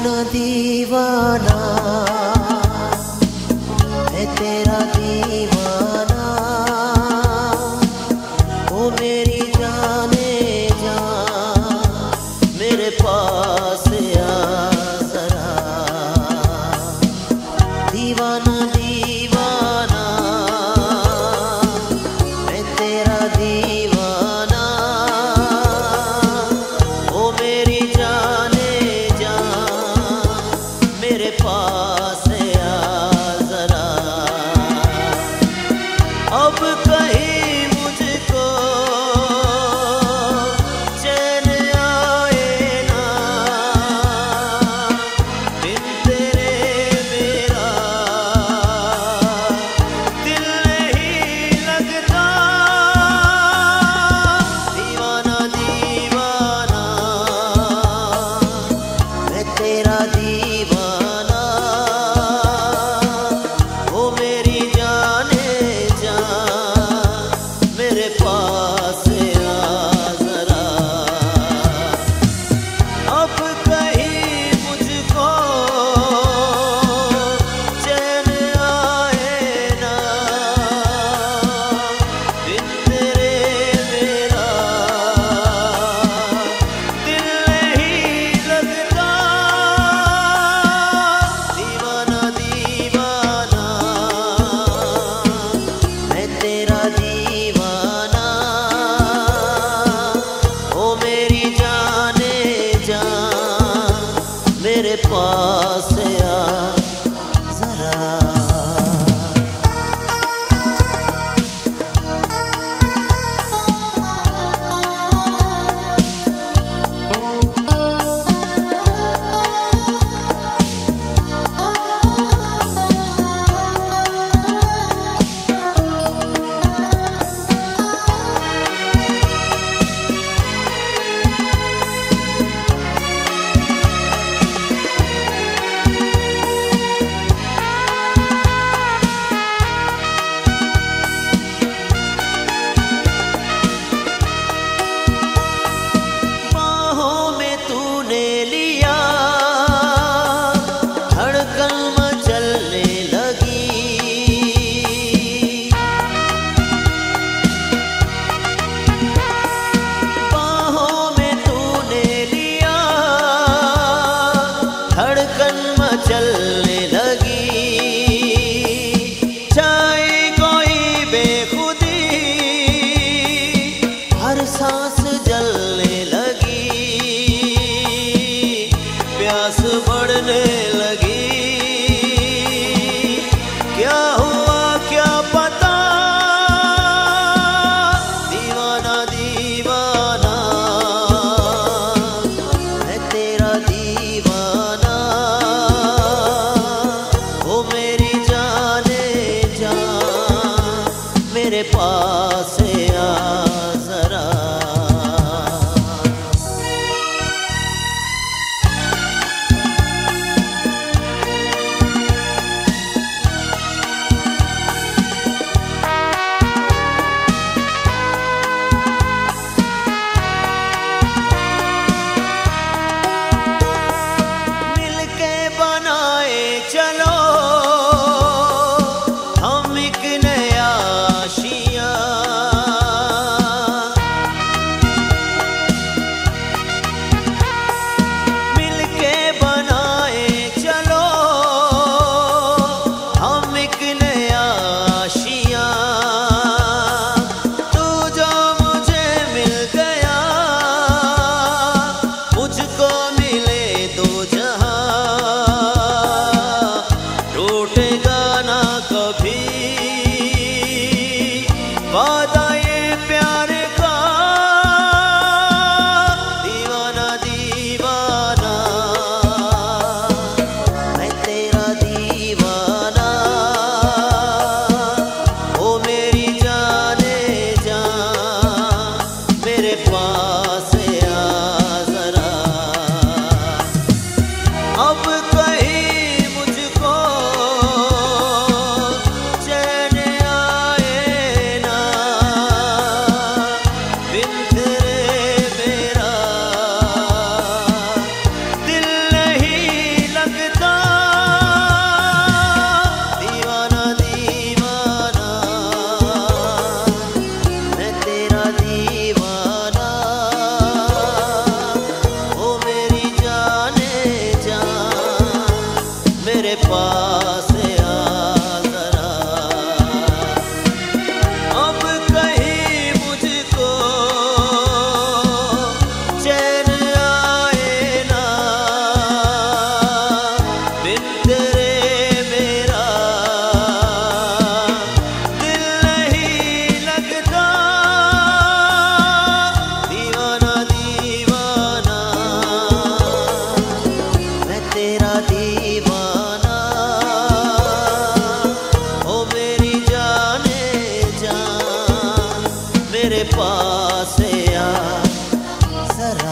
दीवाना मैं तेरा दीवाना, ओ मेरी जाने जा मेरे पास आ जरा। दीवाना दीवाना मैं तेरा दीवाना, ओ मेरी जाने जा मेरे पास आ जरा। अब कहीं मुझको चैन आए ना, बिन तेरे मेरा दिल नहीं लगता। दीवाना दीवाना मैं तेरा दीवाना, ओ मेरी जाने जा मेरे पास आ जरा। अब कहीं मुझको चैन आए ना, बिन तेरे मेरा दिल नहीं लगता। दीवाना दीवाना मैं तेरा दीवाना, ओ मेरी जाने जा मेरे पास आ जरा। बाहों में तूने लिया, धड़कन मचलने लगी। बाहों में तूने लिया, धड़कन मचलने लगी। छाई कोई बेखुदी, हर सांस जलने लगी। प्यास बढ़ने लगी, क्या हुआ क्या पता। दीवाना दीवाना मैं तेरा दीवाना, ओ मेरी जाने जा मेरे पास आ जरा। मिलके बनाए चलो हम एक नया आशियाँ। मिलके बनाए चलो हम एक नया आशियाँ। तू जो मुझे मिल गया, मुझको मिले दो जहां। टूटेगा ना कभी वादा ये प्यार का। दीवाना दीवाना मैं तेरा दीवाना, ओ मेरी जाने जा मेरे पास आ जरा। अब कहीं मुझको चैन आए ना, बिन तेरे मेरा दिल नहीं मेरे पास आ जरा, अब कहीं मुझको चैन आए ना, बिन तेरे मेरा दिल नहीं लगता, दीवाना दीवाना मैं तेरा दीवाना, ओ मेरी जाने जा, मेरे पास आ जरा।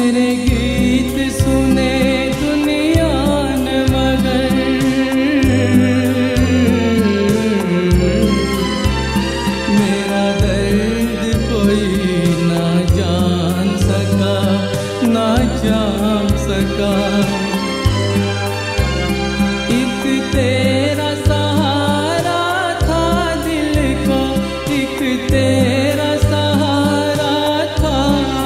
तेरे गीत सुने दुनिया ने मगर मेरा दर्द कोई ना जान सका, ना जान सका। एक तेरा सहारा था दिल को, एक तेरा सहारा था,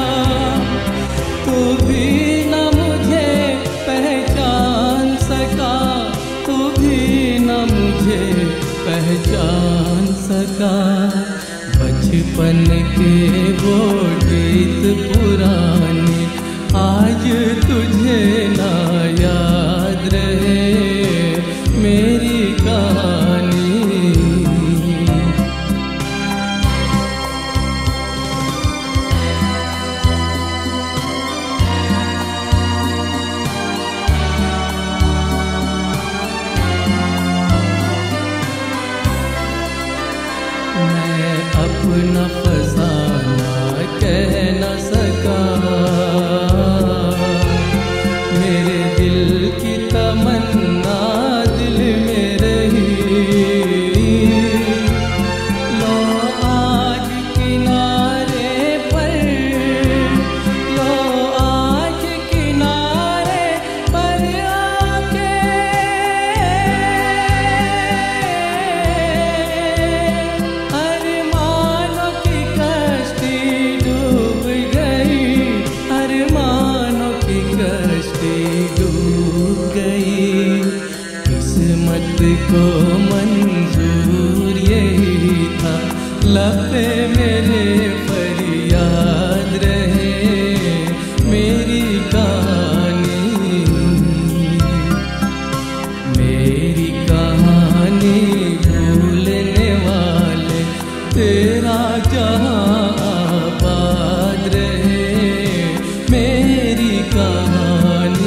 तू भी न मुझे पहचान सका, तू भी न मुझे पहचान सका। बचपन के वो गीत पुराने आज तुझे ना याद रहे मेरी कहानी। मैं अपना फसाना कह न सका, मेरे दिल की तमन्ना दिल में रही। लो आज किनारे पर, लो आज किनारे पर आके अरमानों की कश्ती डूब गई, अरमानों की कश्ती डूब गई। किस्मत को मंजूर यही था, लबे मेरे फरियाद रहे मेरी कहानी। मेरी कहानी भूलने वाले तेरा जहां आबाद रहे मेरी कहानी।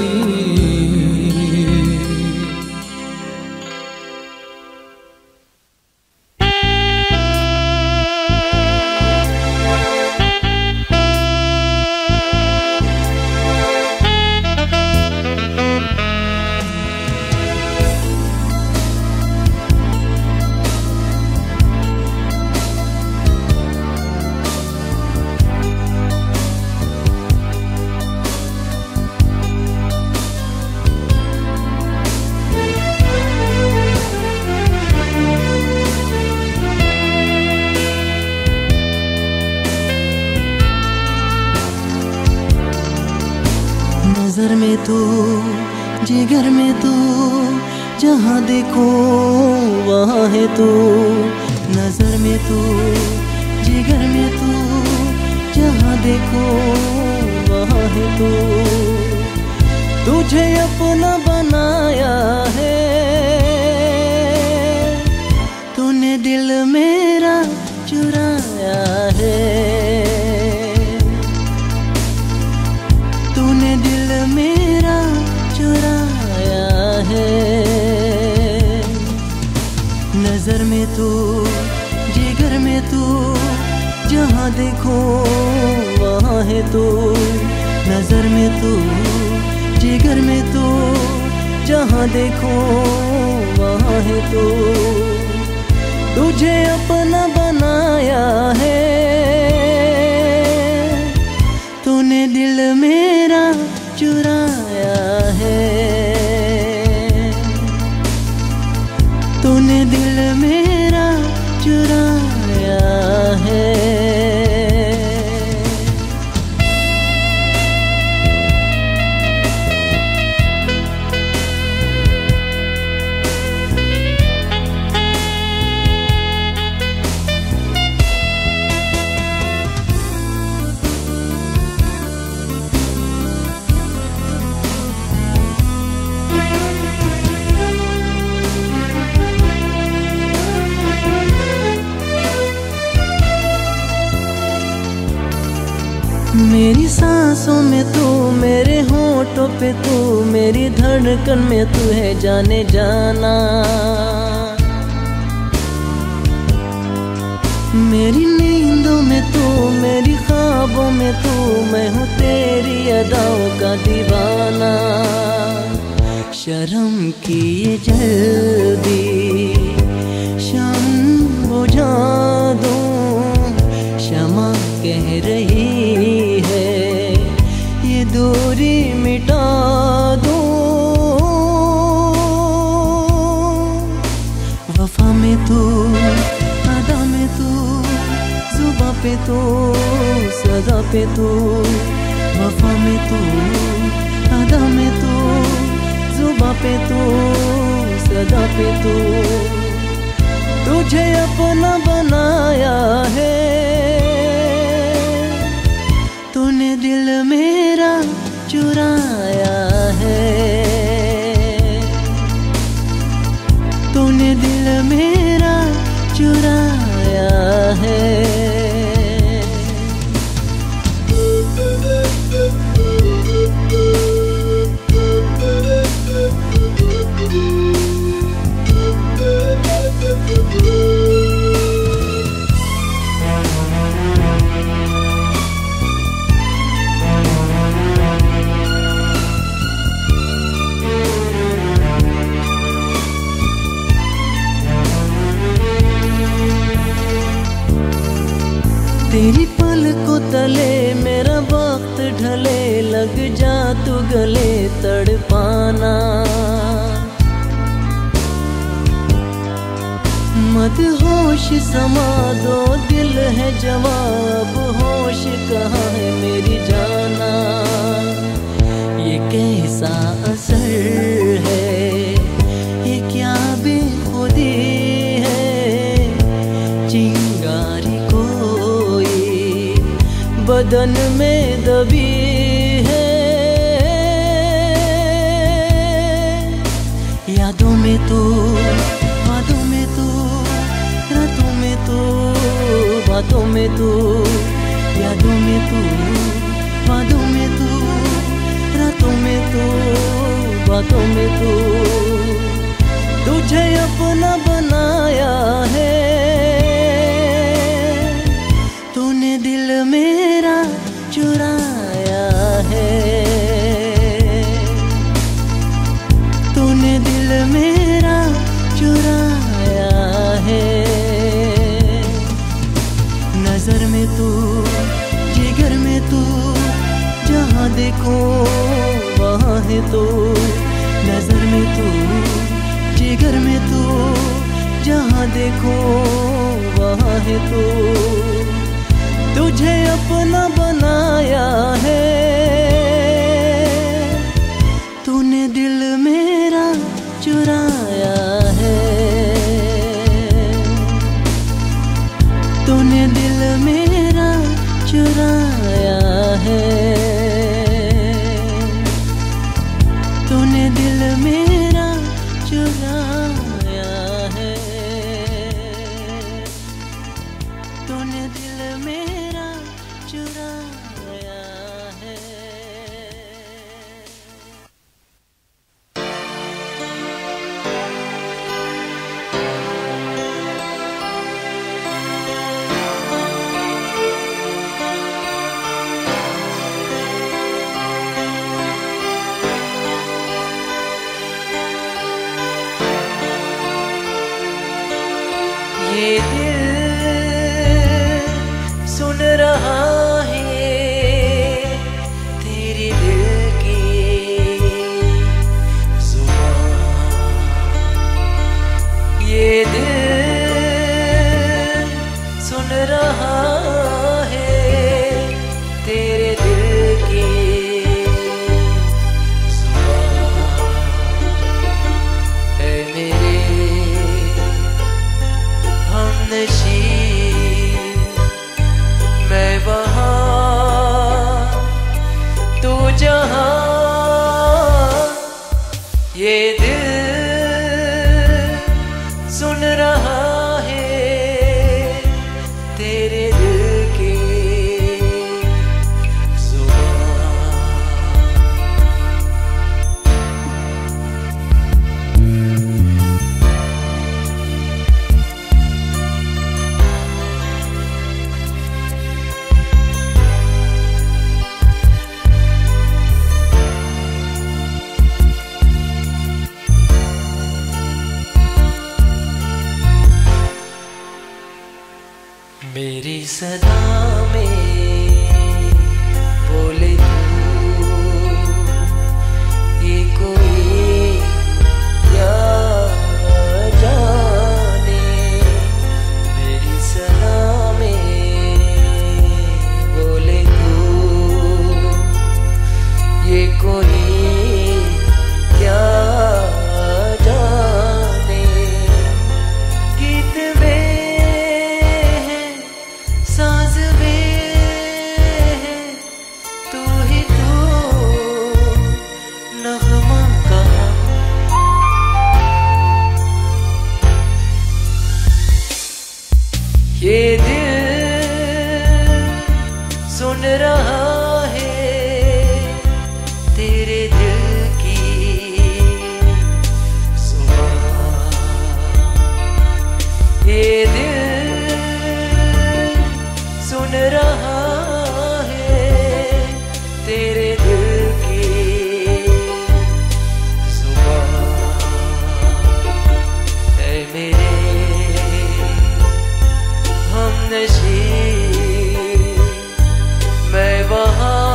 नजर में तू, जिगर में तू, जहाँ देखो वहाँ है तू। नजर में तू, जिगर में तू, जहाँ देखो वहाँ है तू। तुझे अपना बनाया है, तूने दिल मेरा चुराया है, तूने दिल मेरा चुराया है। नजर में तू, जिगर में तू, जहाँ देखो वहाँ है तू। नजर में तू, जिगर में तू, जहाँ देखो वहाँ है तू। तुझे अपना बनाया है, तूने दिल मेरा चुराया है, तूने दिल मेरा चुराया है। मेरी सांसों में तू, मेरे होठों पे तू, मेरी धड़कन में तू है जाने जाना। मेरी नींदों में तू, मेरी ख्वाबों में में तू, मैं हूँ तेरी अदाओं का दीवाना। शर्म की ये जल्दी शाम बुझा दूं, क्षमा कह रही है ये दूरी मिटा दूं। वफा में तू, अदा में तू, जुबां पे तू, सदा पे तू। वफा में तू, अदा में तू, जुबां पे तू, सदा पे तू। तुझे अपना बनाया है, तूने दिल मेरा चुराया है, तूने दिल मेरा चुराया है। तेरी पलकों तले मेरा वक्त ढले, लग जा तू गले तड़पाना। मत होश समा दो, दिल है जवाब होश कहाँ है मेरी जाना। ये कैसा असर है, ये क्या बेखुदी है, चिंगारी बदन में दबी है। यादों में तू, बातों में तू, रातों में तू, बातों में तू। यादों में तू, बातों में तू, रातों में तू, बातों में तू। तुझे अपना बनाया है, तूने दिल मेरा चुराया है, तूने दिल मेरा चुराया है। नजर में तू, जिगर में तू, जहाँ देखो वहाँ है तू। नजर में तू, जिगर में तू, जहाँ देखो वहाँ है तू। तुझे अपना बनाया है, तूने दिल मेरा चुराया है, तूने दिल मेरा चुराया है, तूने दिल मेरा चुराया है, तूने दिल मेरा चुराया है। ये दिल सुन रहा है सुन रहा है तेरे दिल की सुबह। ये दिल सुन रहा है तेरे दिल की सुबह। ऐ मेरे हमनशी मैं वहाँ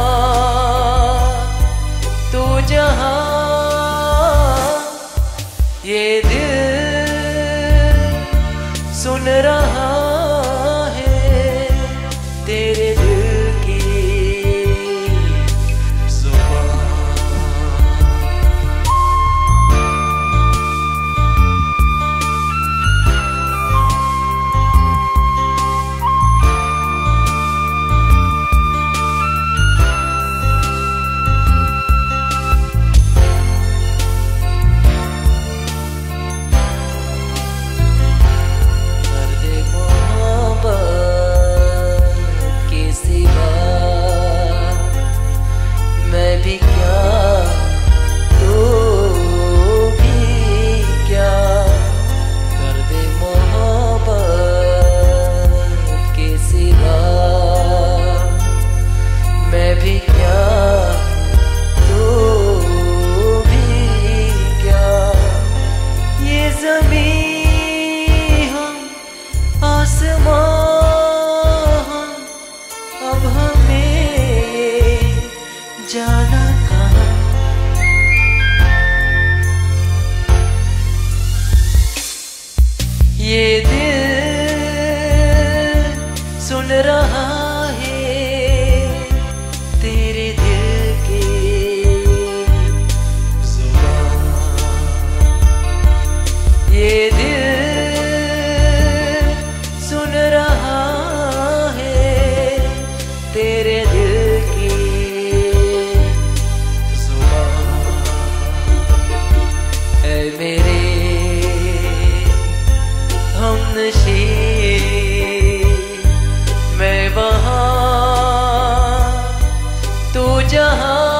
तू जहाँ। ये दिल सुन रहा है तेरे दिल की जुबान। जाना कहाँ। ये दिल सुन रहा है तेरे दिल की जुबान। ये दिल सुन रहा है तेरे दिल की मेरे हमनशी मैं वहाँ तू जहाँ।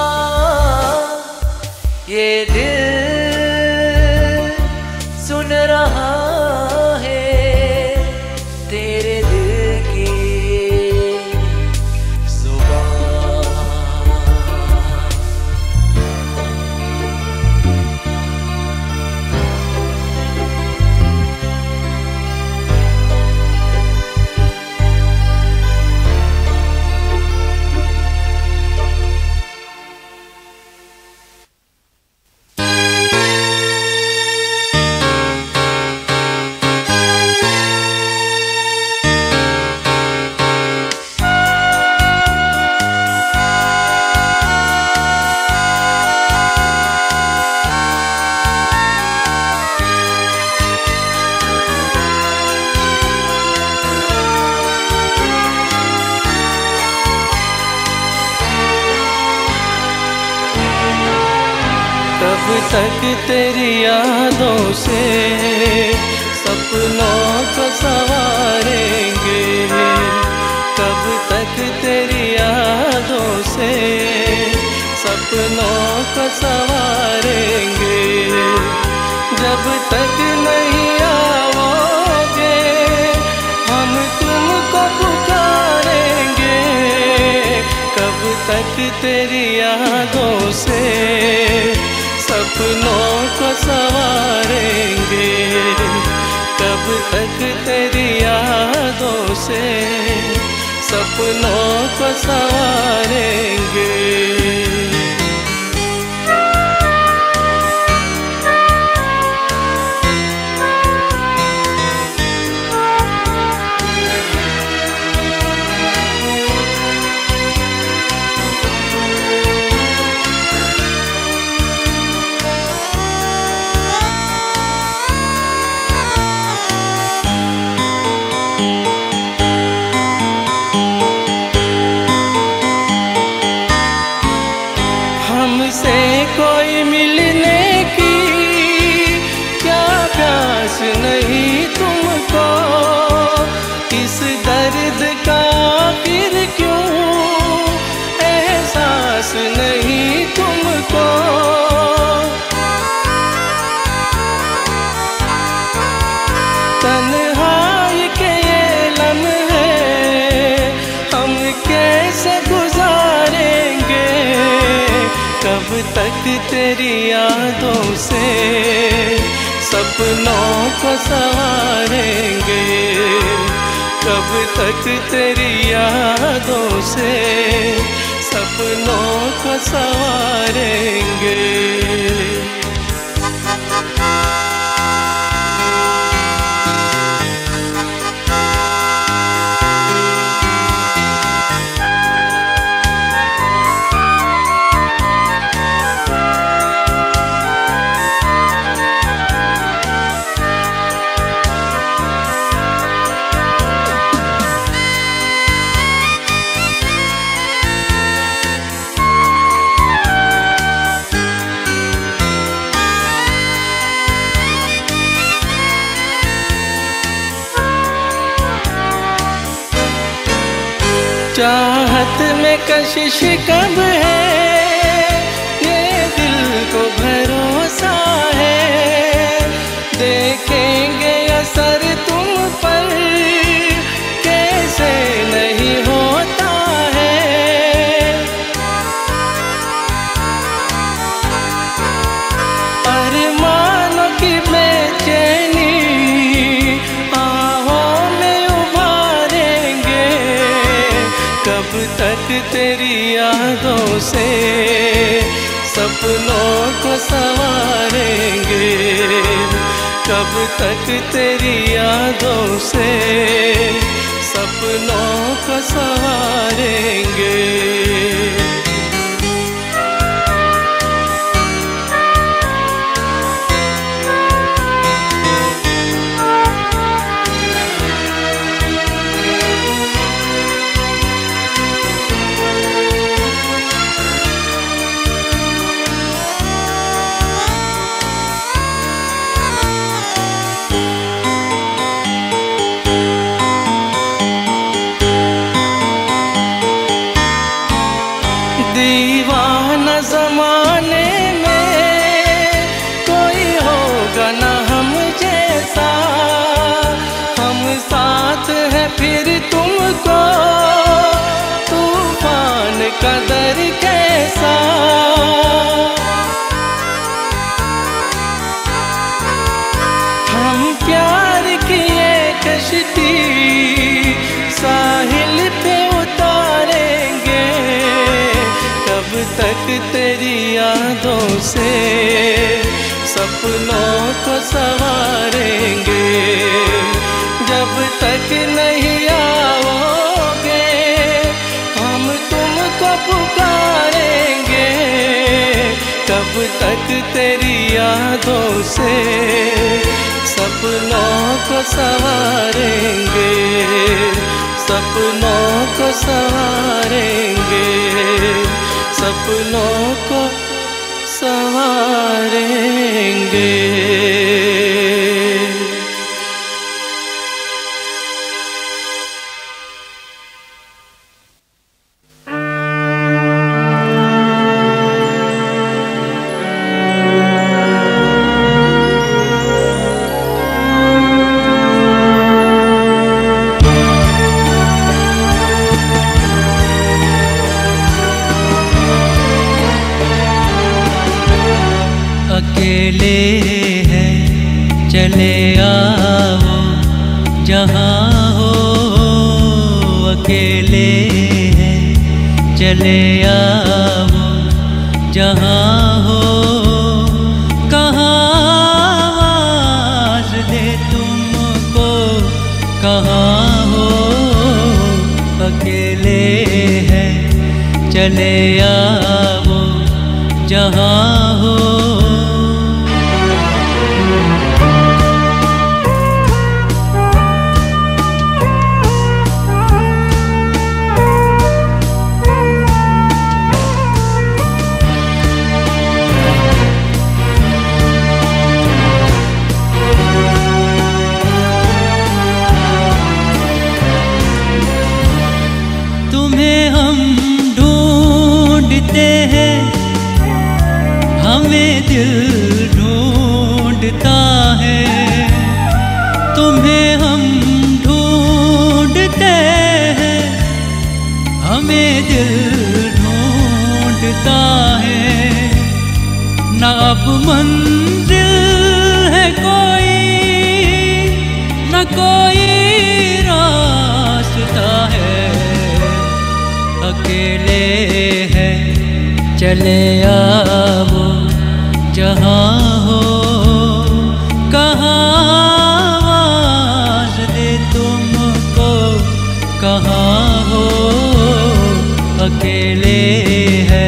ये दिल सुन रहा है तेरे दिल की जुबान। कब तक तेरी यादों से सपनों को संवारेंगे। कब तक तेरी यादों से सपनों को संवारेंगे। जब तक नहीं आओगे हम तुमको पुकारेंगे। कब तक तेरी यादों से सपनों को संवारेंगे। कब तक तेरी यादों से सपनों को संवारेंगे। कैसे गुजारेंगे, कब तक तेरी यादों से सपनों को संवारेंगे, कब तक तेरी यादों से सपनों को संवारेंगे। चाहत में कशिश कब है, ये दिल को भरोसा है, देखेंगे असर तुम पर कैसे नहीं होता है। अरमानों की बेचैनी आहों में उभारेंगे, कब तक तेरी यादों से सपनों को संवारेंगे, कब तक तेरी यादों से सपनों को संवारेंगे। दीवाना जमाने में कोई होगा ना हम जैसा, हम साथ हैं फिर तुमको तूफान का दर कैसा। हम प्यार की ये कश्ती साहिल पे उतारेंगे, कब तक तेरी यादों से सपनों को संवारेंगे, जब तक नहीं आओगे हम तुमको पुकारेंगे, कब तक तेरी यादों से सपनों को संवारेंगे, सपनों को संवारेंगे, सपनों को संवारेंगे। अकेले हैं चले आओ जहाँ हो, अकेले हैं चले आओ जहाँ हो, कहाँ आवाज़ दे तुमको कहाँ हो, अकेले हैं चले आओ जहाँ हो। तुम्हें हम ढूंढते हैं, हमें दिल ढूंढता है, तुम्हें हम ढूंढते हैं, हमें दिल ढूंढता है, ना अब मंजिल है कोई, ना कोई रास्ता है। अकेले है चले आओ जहाँ हो, कहाँ आवाज़ दे तुमको, कहाँ हो अकेले है।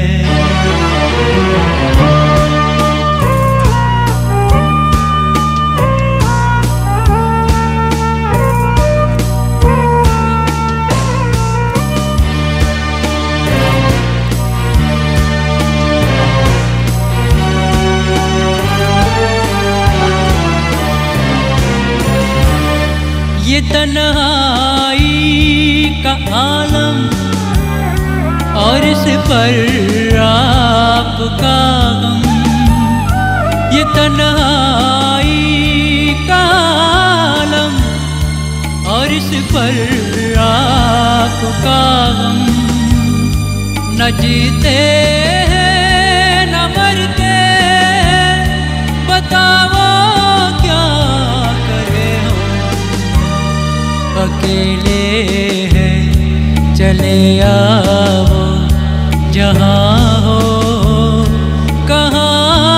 ये तन्हाई का आलम और इस पर आपका गम, ये तन्हाई का आलम और इस पर आपका गम। न जीते हैं न मरते, बताओ क्या करे हो। अकेले है चले आओ जहाँ हो, कहाँ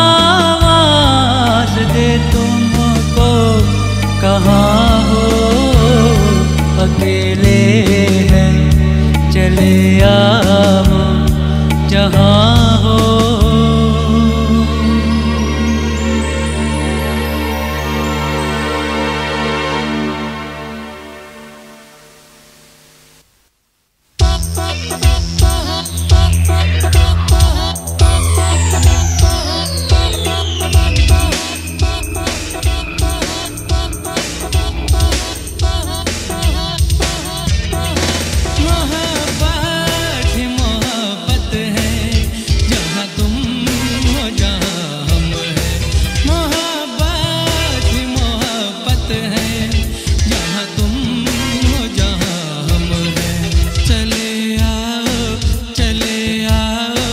आवाज़ दे तुमको, कहाँ हो अकेले है चले आओ जहाँ हो। चले आओ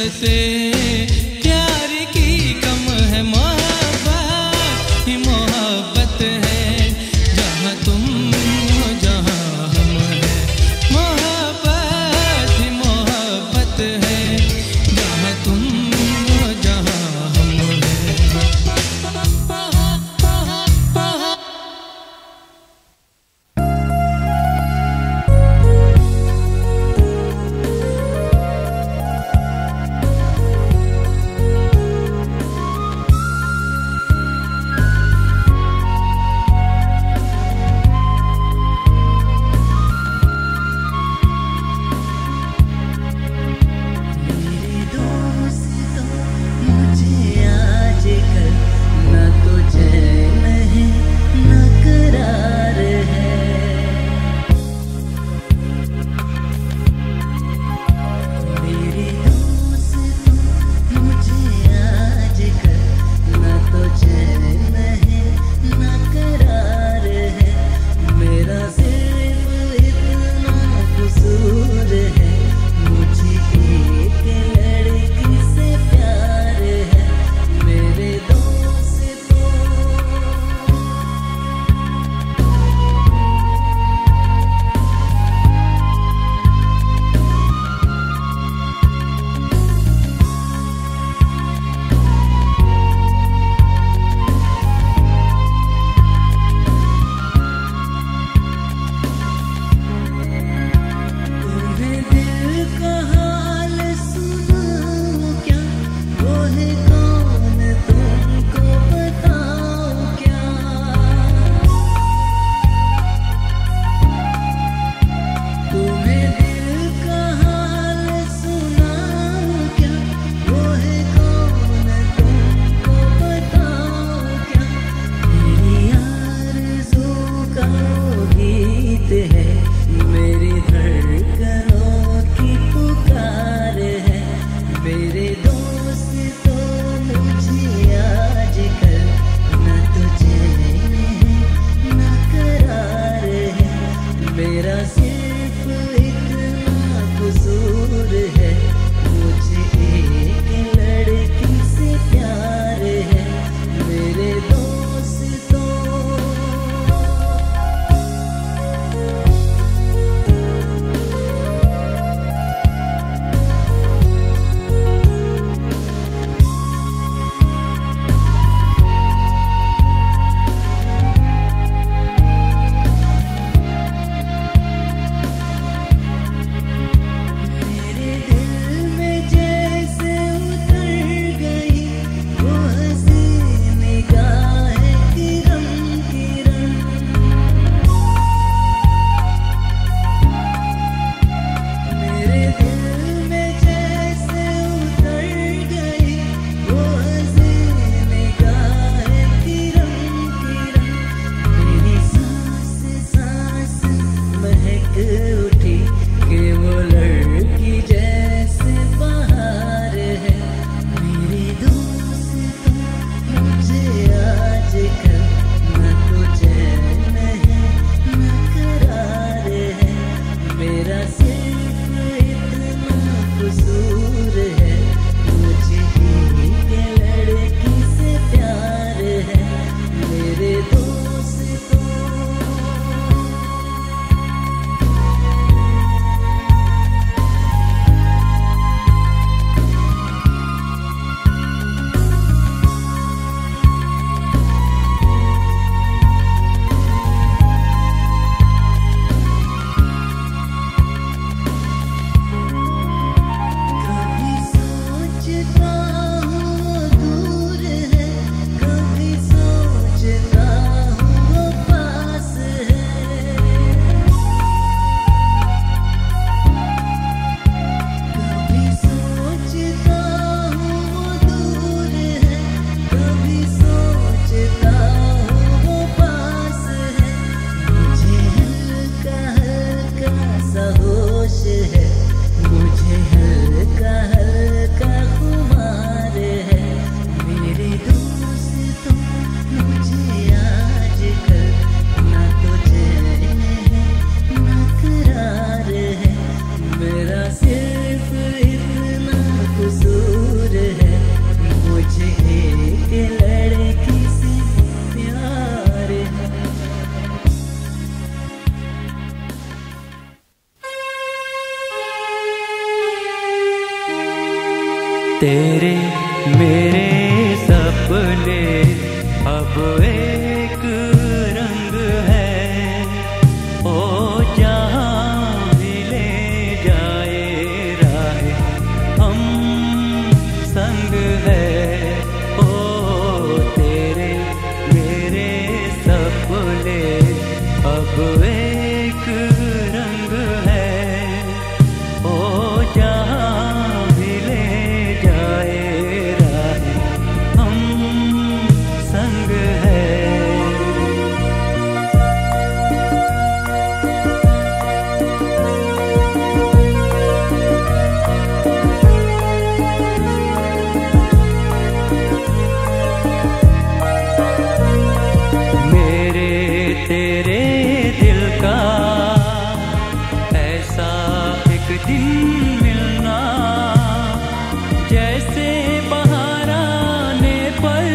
से प्यार की कम है, मोहब्बत ही मोहब्बत है। जहाँ तुम हो जहाँ हम हैं, मोहब्बत ही मोहब्बत है। जहाँ तुम हो जहाँ हम हैं। तेरे मेरे सपने अब एक रंग है, ओ जहाँ भी ले जाए राह हम संग है। ओ तेरे मेरे सपने अब एक रंग है, ओ जहाँ भी ले जाए राह हम संग है। मेरे तेरे दिल का ऐसा एक दिन मिलना, जैसे बहार आने पर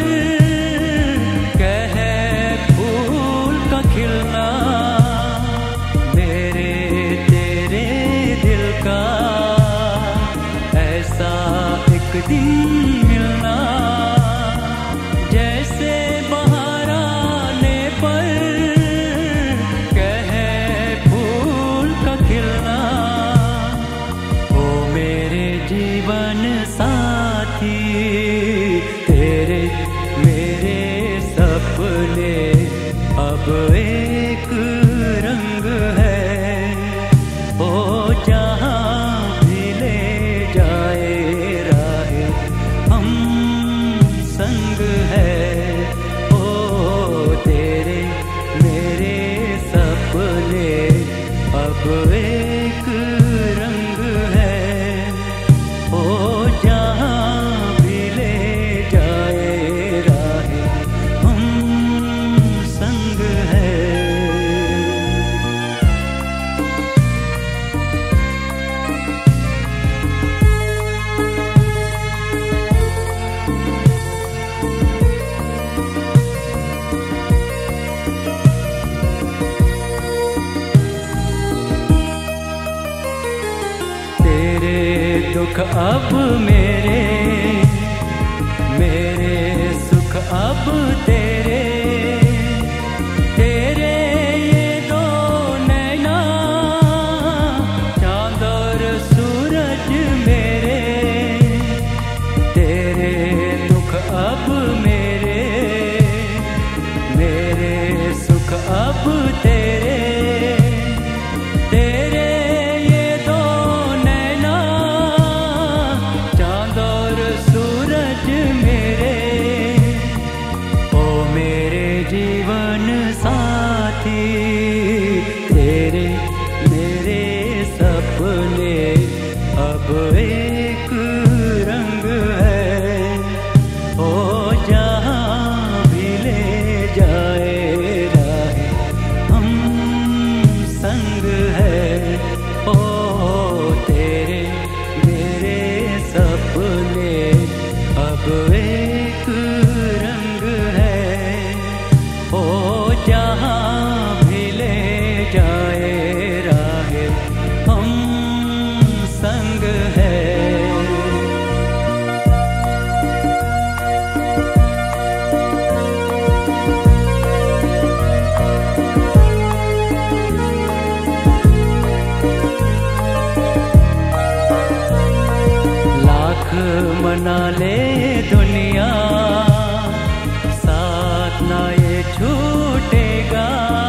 कहे फूल का खिलना। मेरे तेरे दिल का ऐसा एक दिन मिलना, जैसे बहार आने पर कहे फूल का खिलना। ओ मेरे जीवन साथी तेरे मेरे सपने अब एक रंग है, ओ जहाँ भी ले जाए राह हम संग है। ओ तेरे मेरे सपने अब एक रंग है, ओ जहाँ भी ले जाए राह हम संग है। तेरे दुख अब मेरे, मेरे सुख अब तेरे। तेरे ये दो नैना चांद और सूरज मेरे। तेरे दुख अब मेरे, मेरे सुख अब तेरे। तेरे ये दो नैना चांद और सूरज मेरे, ओ मेरे जीवन साथी तेरे मेरे सपने अब एक रंग है, ओ जहाँ भी ले जाए राह हम संग है। ओ तेरे मेरे सपने अब एक रंग है, ओ जहाँ भी ले जाए राह हम संग है। लाख मना ले दुनिया साथ ना ये छूटेगा,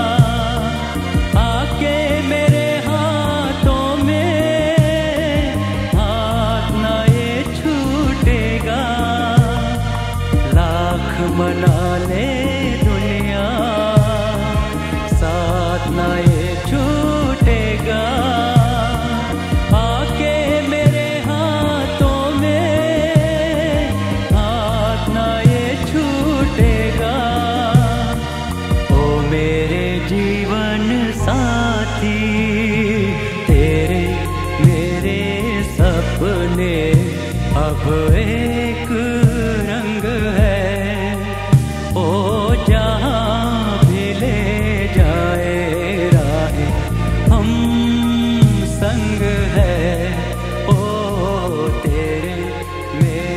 आके मेरे हाथों में हाथ ना ये छूटेगा। लाख मना ले दुनिया साथ ना ये छूटेगा, आके मेरे हाथों में हाथ ना ये छूटेगा। ओ मेरे जीवन साथी तेरे मेरे सपने अब एक रंग है, ओ जहाँ भी ले जाए राह हम संग है। ओ तेरे मेरे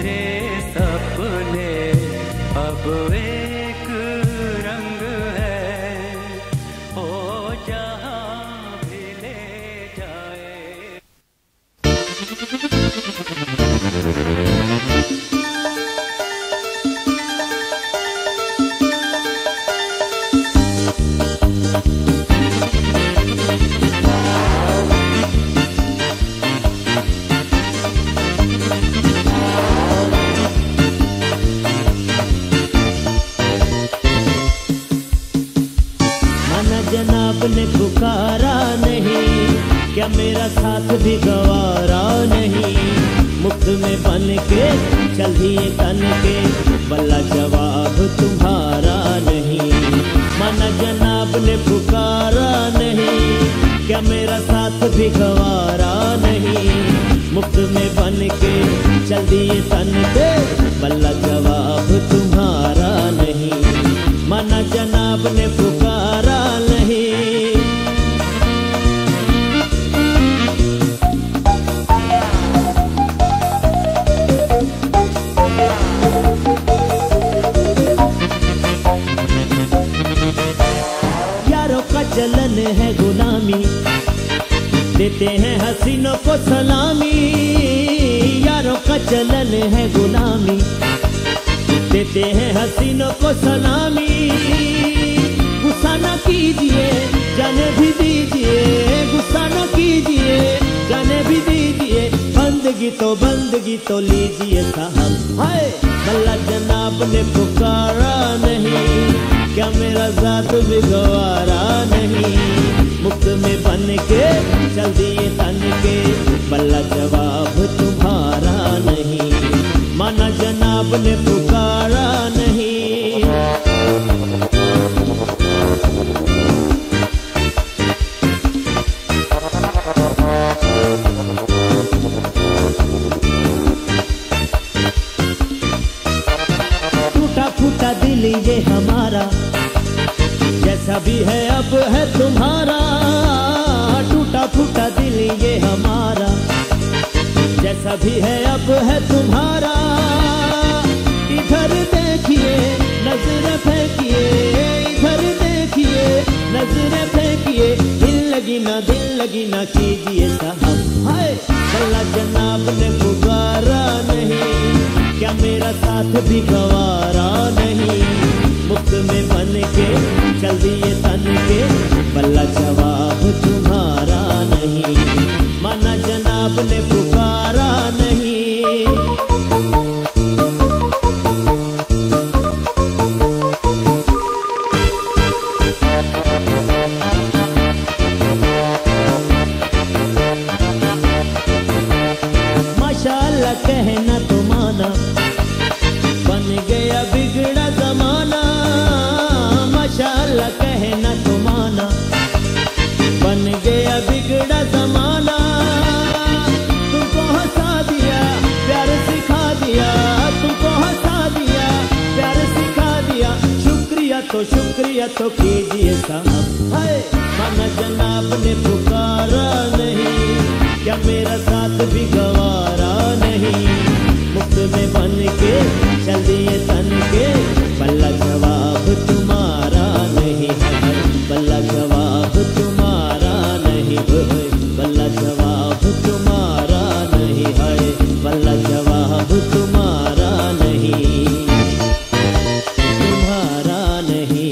भी गवारा नहीं, मुफ्त में बन के चल दिए तन के, बल्ला जवाब तुम्हारा नहीं। माना जनाब ने पुकारा नहीं, क्या मेरा साथ भी गवारा नहीं, मुफ्त में बन के चल दिए तन पे, बल्ला जवाब तुम्हारा नहीं। माना जनाब ने पुकारा नहीं। यारों का चलन है गुलामी, देते हैं हसीनों को सलामी। यारों का चलन है गुलामी, देते हैं हसीनों को सलामी। गुस्सा न कीजिए जाने भी दीजिए, गुस्सा न कीजिए जाने भी दीजिए, बंदगी तो लीजिए साहब। हाय बल्ला जनाब ने पुकारा नहीं, क्या मेरा जात भी गवारा नहीं, मुफ्त में बन के चल दिए तन के, बल्ला जवाब तुम्हारा नहीं। माना जनाब ने पुकारा नहीं। टूटा फूटा दिल ये हमारा, जैसा भी है अब है तुम्हारा। टूटा फूटा दिल ये हमारा, जैसा भी है अब है तुम्हारा। इधर देखिए नजर फेंकिए, इधर देखिए नजर फेंकिए, दिल लगी ना कीजिए साहब। हाय बल्ला जनाब ने पुकारा नहीं, क्या मेरा साथ भी गवारा नहीं, मुफ्त में बन के चल दिए तन के, बल्ला जवाब तुम्हारा नहीं। माना जनाब ने पुकारा नहीं। माशाअल्लाह कहना तो माना, बन गया बिगड़ा जमाना। माशाअल्लाह कहना तो माना, बन गया बिगड़ा जमाना। तुमको हंसा दिया प्यार सिखा दिया, तुमको हंसा दिया प्यार सिखा दिया, शुक्रिया तो कीजिए साहब। हाय माना जनाब ने पुकारा नहीं, क्या मेरा साथ भी गवारा नहीं, मुफ्त में बन के चल दिए तन के, बल्ला जवाब तुम्हारा नहीं है, बल्ला जवाब तुम्हारा नहीं है, बल्ला जवाब तुम्हारा नहीं है, बल्ला जवाब तुम्हारा नहीं, तुम्हारा नहीं।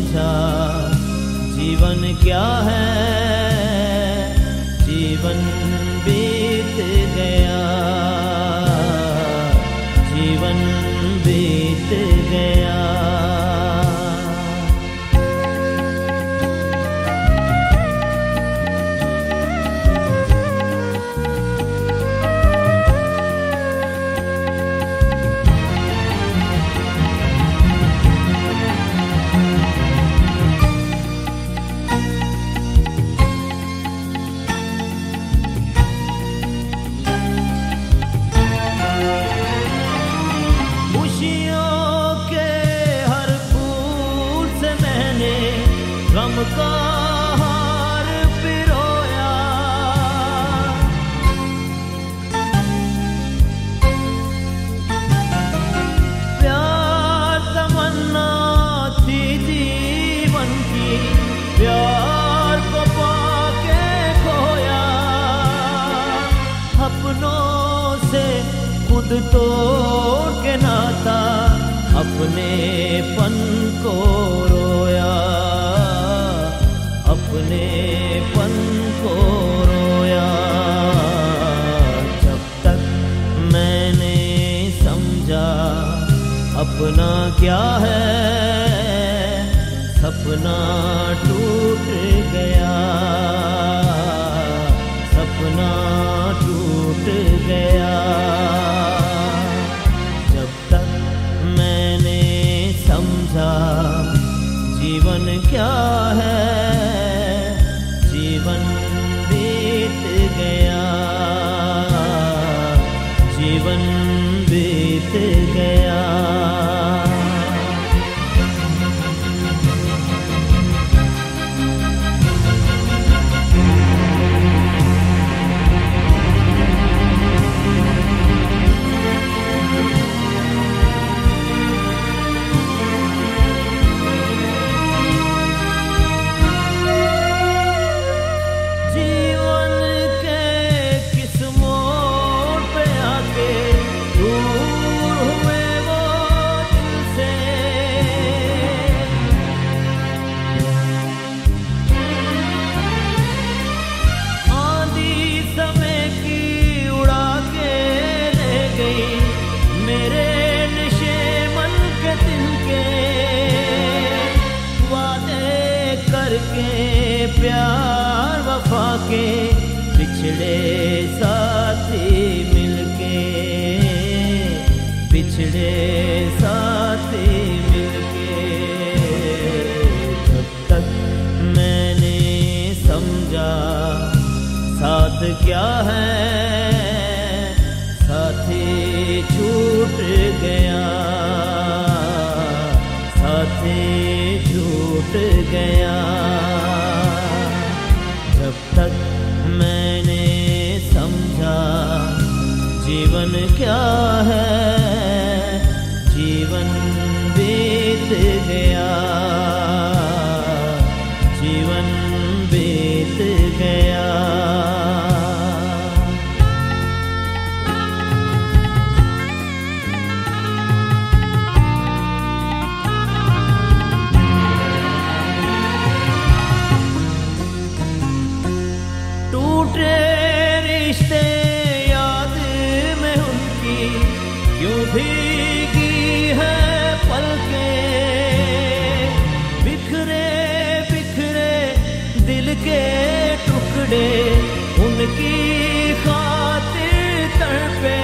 समझा जीवन क्या है, जीवन बीत गया, जीवन बीत गया। गम का हार पिरोया, प्यार तमन्ना थी जीवन की, प्यार को पाके खोया, अपनों से खुद तोड़ के नाता, अपनेपन को रोया, अपनेपन को रोया। जब तक मैंने समझा अपना क्या है, सपना टूट गया, सपना टूट गया। जब तक मैंने समझा जीवन क्या है, जीवन बीत गया, जीवन बीत गया। प्यार वफा के बिछड़े साथी मिलके, बिछड़े साथी मिलके। जब तक मैंने समझा साथ क्या है, साथी छूट गया, साथी छूट गया। जब तक मैंने समझा जीवन क्या है, जीवन बीत गया, जीवन बीत गया। टूटे रिश्ते याद में उनकी क्यों भीगी है पलकें, बिखरे बिखरे दिल के टुकड़े उनकी खातिर तड़पे।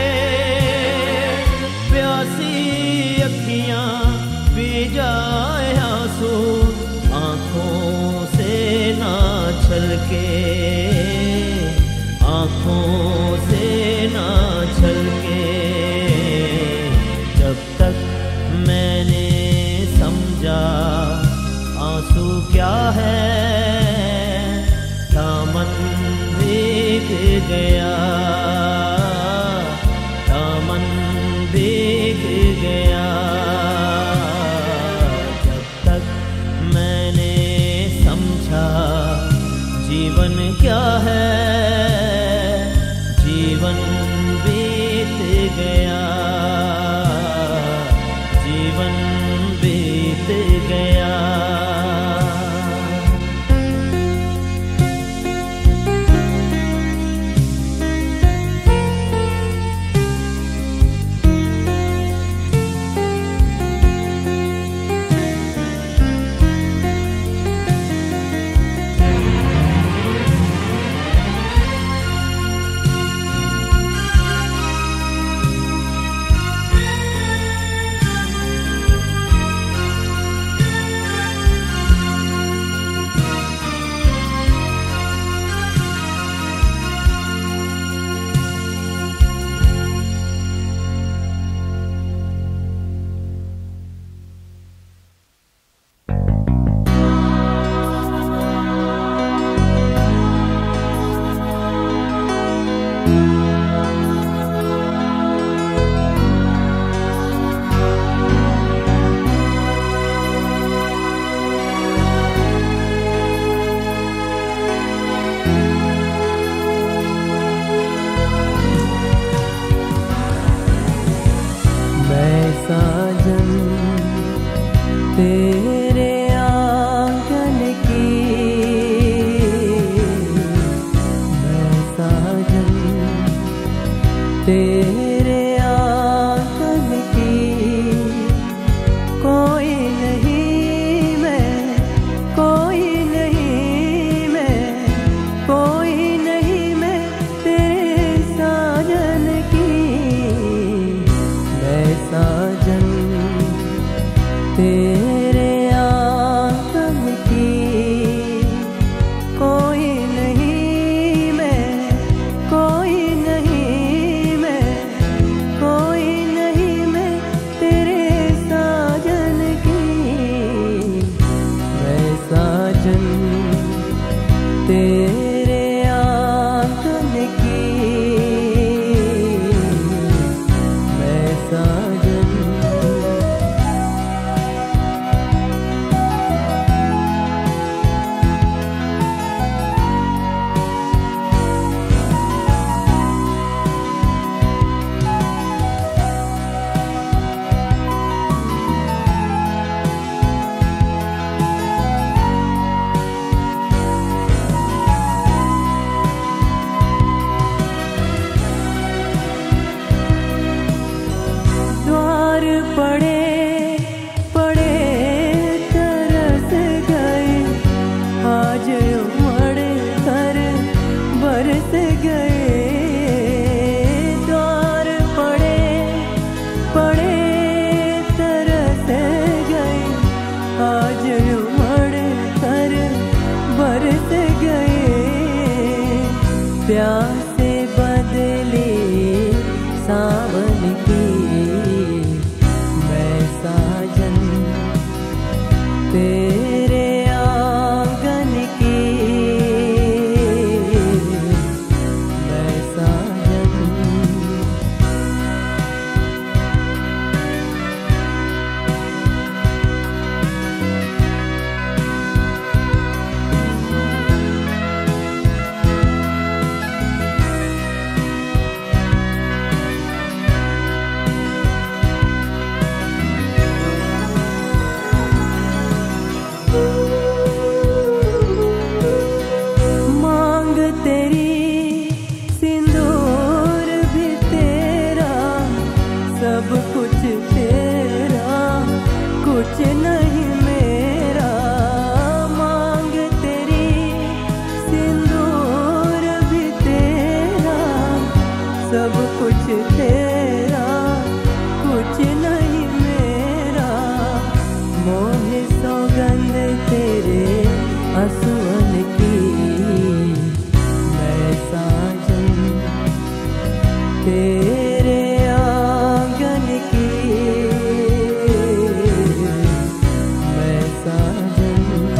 प्यासी अखियां पी जाए आंसू, आंखों से ना छलके, आंखों से ना छलके। जब तक मैंने समझा आंसू क्या है, दामन भीग गया, दामन भीग गया। जब तक मैंने समझा जीवन क्या है, जीवन बीत गया, जीवन बीत गया। साजन तेरे आंगन की मैं साजन। प्यासे बदले सावन की मैं साजन तेरे आंगन की मैं साजन। मांग तेरी सिंदूर भी तेरा सब कुछ तेरा कुछ नहीं मेरा। मांग तेरी सिंदूर भी तेरा सब कुछ तेरा कुछ नहीं मेरा। मोहे सौगंध तेरे आंसुओं की मैं साजन तेरे आंगन की मैं साजन।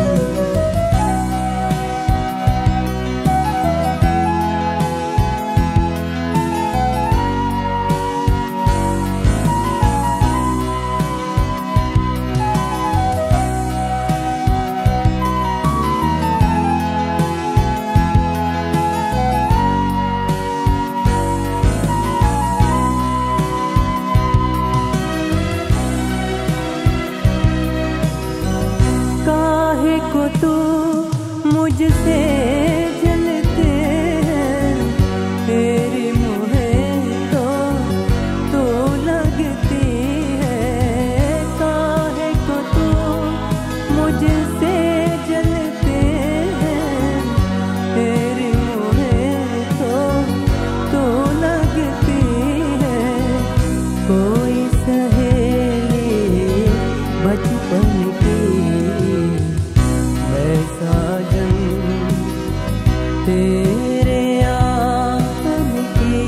काहे को तू मुझसे जलते हैं तेरी मुझे तो लगती है। काहे को तू मुझसे जलते हैं तेरी मुझे तो लगती है। कोई सहेली बचपन की मैं साजन तेरे आंगन की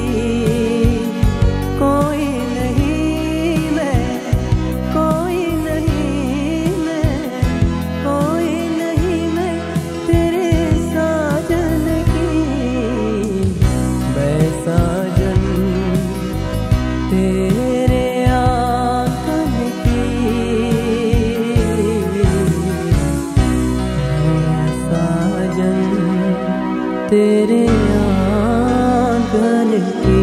कोई नहीं मैं कोई नहीं मैं कोई नहीं मैं तेरे साजन की मैं साजन तेरे आंगन की साजन तेरे आंगन की।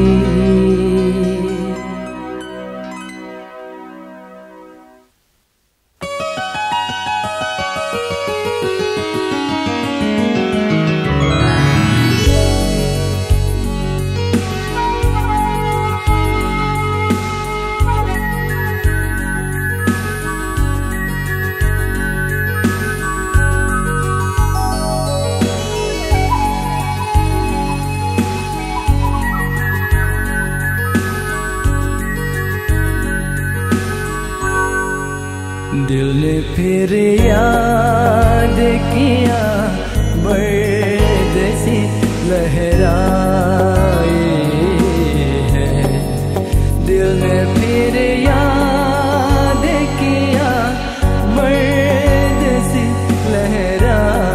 दिल ने फिर याद किया बरदसी लहराए हैं। दिल ने फिर याद किया बरदसी लहराए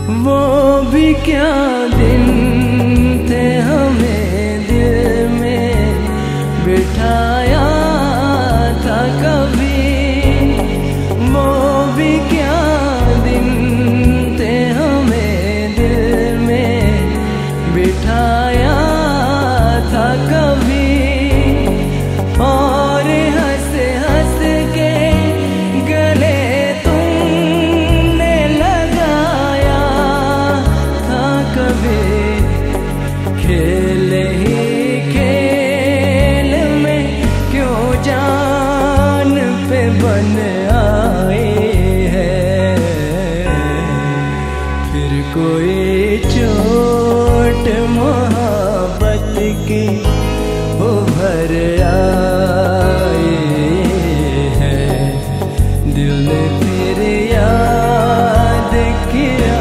वो भी क्या दिन थे हमें दिल में बिठाया था कभी। वो भी क्या दिन थे हमें दिल में बिठाया था कभी। और हंस हंस के गले तुमने लगाया था कभी। खेल ही खेल में क्यों जान पे बन आए हैं। फिर कोई चोट मोहब्बत की उभर आए हैं। दिल ने फिर याद किया।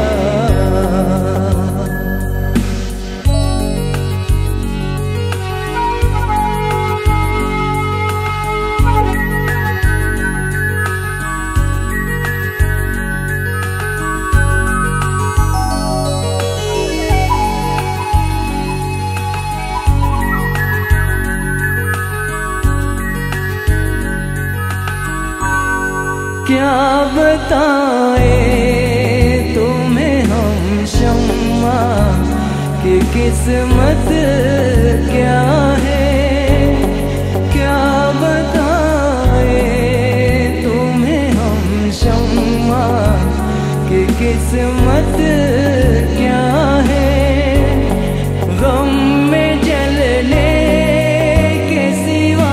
क्या बताए तुम्हें हम शम्मा कि किस्मत क्या है। क्या बताए तुम्हें हम शम्मा कि किस्मत क्या है। गम में जलने के सिवा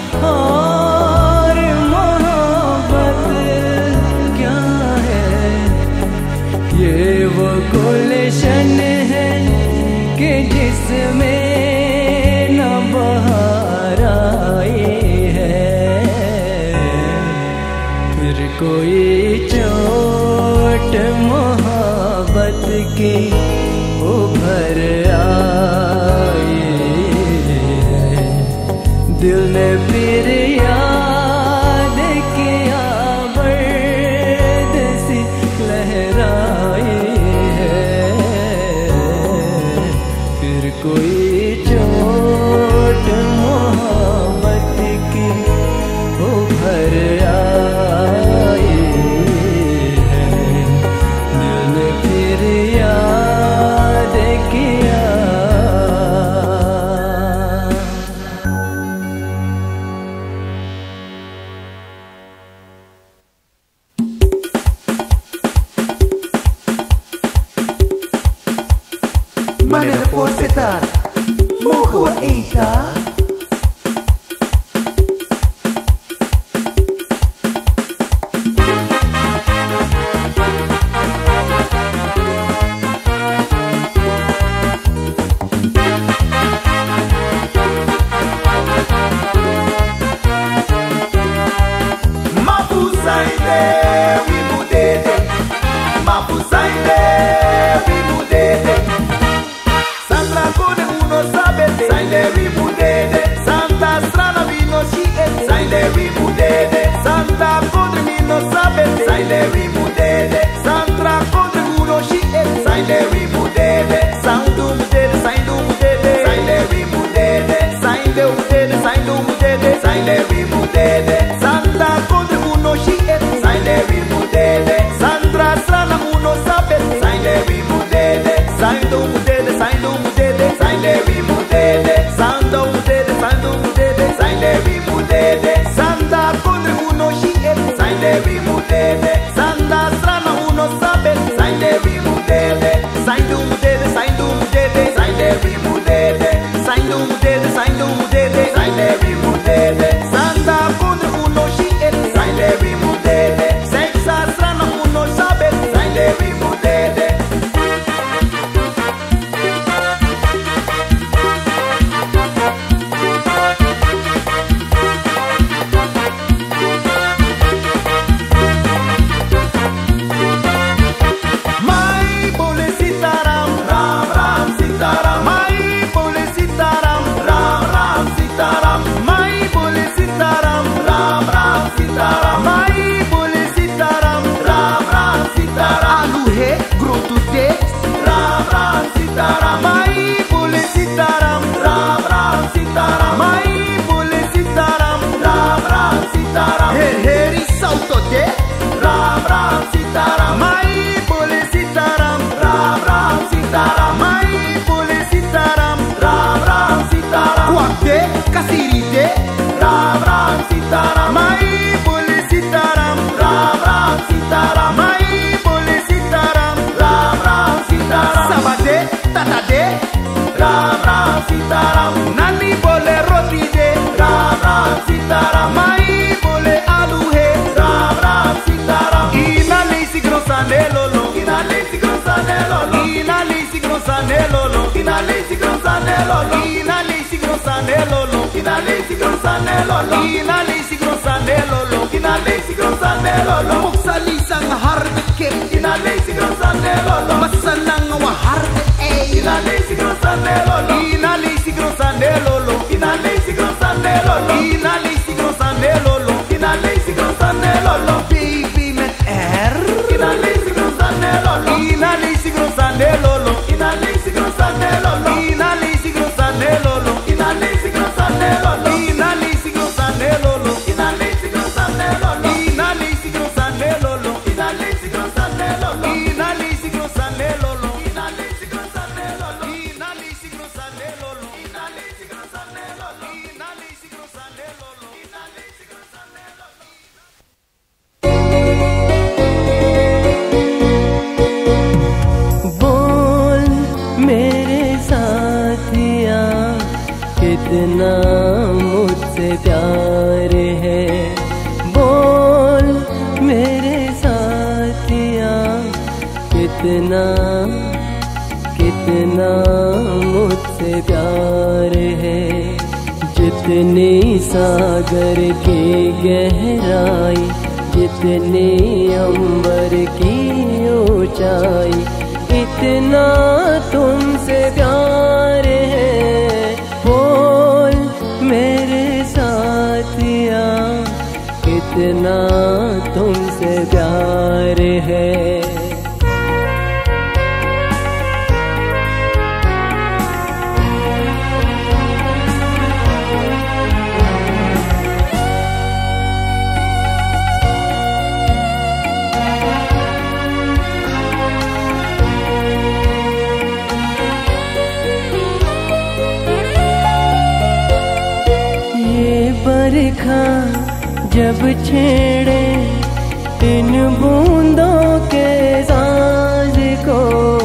और मोहब्बत क्या है। ये वो गुलशन है कि जिसमें न बहार आई है। फिर कोई चोट मोहब्बत की उभर आई है। दिल ने फिर याद किया बर्द सी लहराई है। फिर कोई चोट मोहब्बत की उभर आई है। दिल ने फिर याद किया। Manera por setar, mojo eita. Mapusaide, we mudede. Mapusaide, we mudede. Sandra con uno sabe, saile we mudede. Sitaram. नानी बोले रोटी दे, राम राम सीताराम। माई बोले आलू है, Ram Ram Sitaram. Inale sigro sanelolo, inale sigro sanelolo, inale sigro sanelolo, inale sigro sanelolo, inale sigro sanelolo, inale sigro sanelolo, inale sigro sanelolo, inale sigro sanelolo. Muksali sang harke, inale sigro sanelolo, masalang wa harke, inale sigro sanelolo, inale sigro sanelolo, inale sigro sanelolo, inale sigro sanelolo, inale sigro sanelolo. Baby met inale sigro sanelolo, inale sigro sanelolo, inale sigro sanelolo, inale sigro sanelolo, inale sigro sanelolo, inale sigro sanelolo, inale sigro sanelolo, inale sigro sanelolo, inale sigro sanelolo, inale sigro sanelolo, inale sigro sanelolo, inale sigro sanelolo, inale sigro sanelolo, inale sigro sanelolo, inale sigro sanelolo. बोल मेरे साथिया कितना मुझसे प्यार है। बोल मेरे साथिया कितना कितना मुझसे प्यार है। जितनी सागर की गहराई, जितनी अंबर की ऊंचाई, इतना तुमसे प्यार है। बोल मेरे साथिया कितना तुमसे प्यार है। बरखा जब छेड़े इन बूंदों के साज को,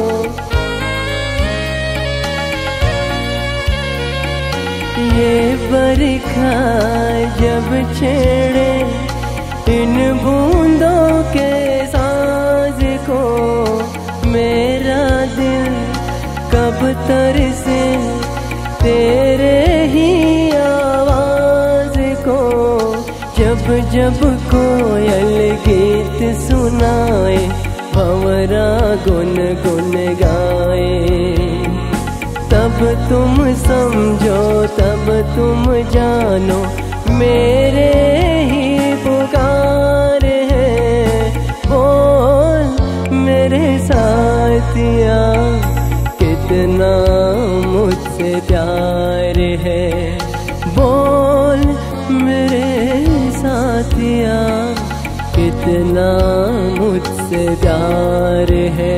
ये बरखा जब छेड़े इन बूंदों के साज को, मेरा दिल कब तरसे तेरे ही आवाज को। जब जब कोयल गीत सुनाए, भंवरा गुन गुन गाए, तब तुम समझो तब तुम जानो मेरे ही पुकार है। बोल मेरे साथिया कितना मुझसे प्यार है। बोल मेरे साथिया कितना मुझसे प्यार है।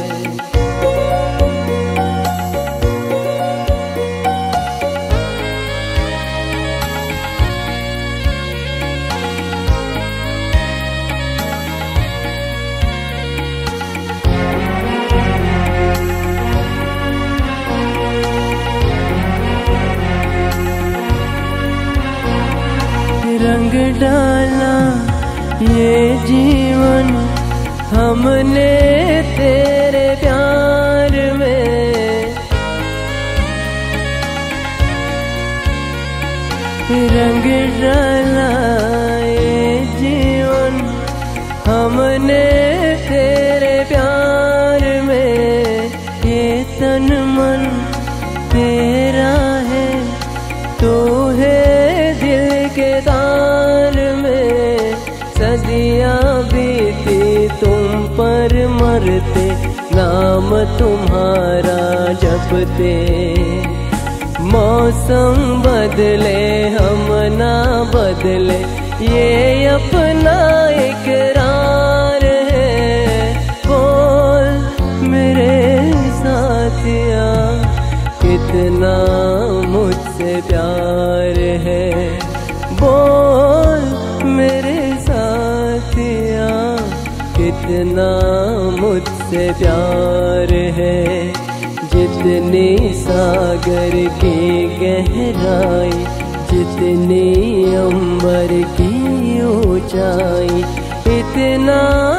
रंग डाला ये जीवन हमने तेरे प्यार में, रंग डाला ये जीवन हमने तेरे प्यार में। ये तन मन तेरा है, तू है दिल के तार में। सदियाँ बीती तुम पर मरते, नाम तुम्हारा जपते। मौसम बदले हम ना बदले, ये अपना इकरार है। बोल मेरे साथिया कितना मुझसे प्यार है। बोल मेरे साथिया कितना मुझसे प्यार है। जितनी जितने सागर की गहराई, जितनी अंबर की ऊंचाई, इतना